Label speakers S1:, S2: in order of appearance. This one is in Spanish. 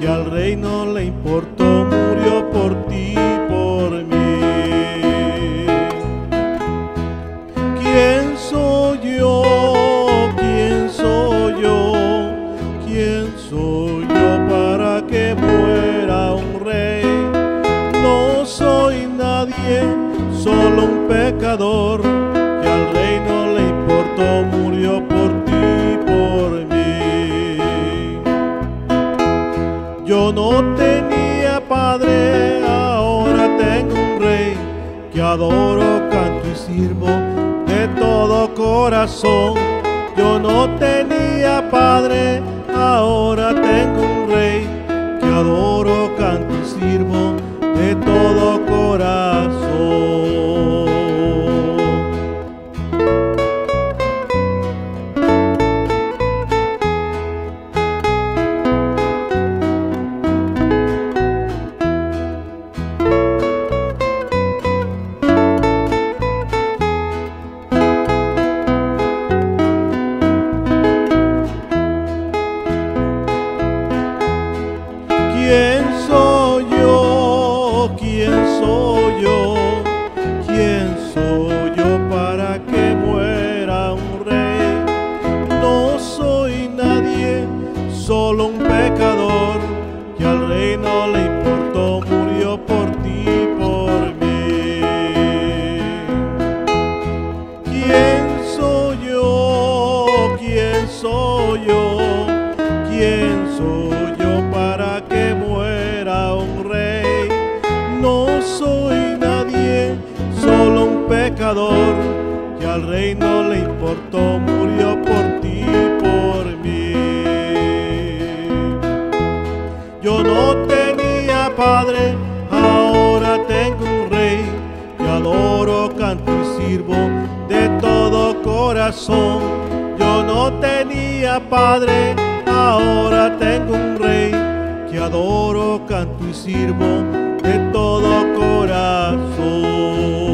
S1: que al rey no le importó, murió por ti, por mí. ¿Quién soy yo? ¿Quién soy yo? ¿Quién soy yo para que muera un rey? No soy nadie, solo un pecador, que al rey no le importó, murió por ti, por mí. Yo no tenía padre, ahora tengo un rey, que adoro, canto y sirvo de todo corazón. Yo no tenía padre, ahora tengo un rey, que adoro, canto y sirvo de todo corazón. ¿Quién soy yo? ¿Quién soy yo? ¿Quién soy yo para que muera un rey? No soy nadie, solo un pecador, que al rey no le importó, murió por ti, por mí. ¿Quién soy yo? ¿Quién soy yo? ¿Quién soy yo para que muera un rey? No soy nadie, solo un pecador, que al rey no le importó, murió por ti, por mí. Yo no tenía padre, ahora tengo un rey, que adoro, canto y sirvo de todo corazón. Yo no tenía padre, ahora tengo un rey, que adoro, canto y sirvo de todo corazón.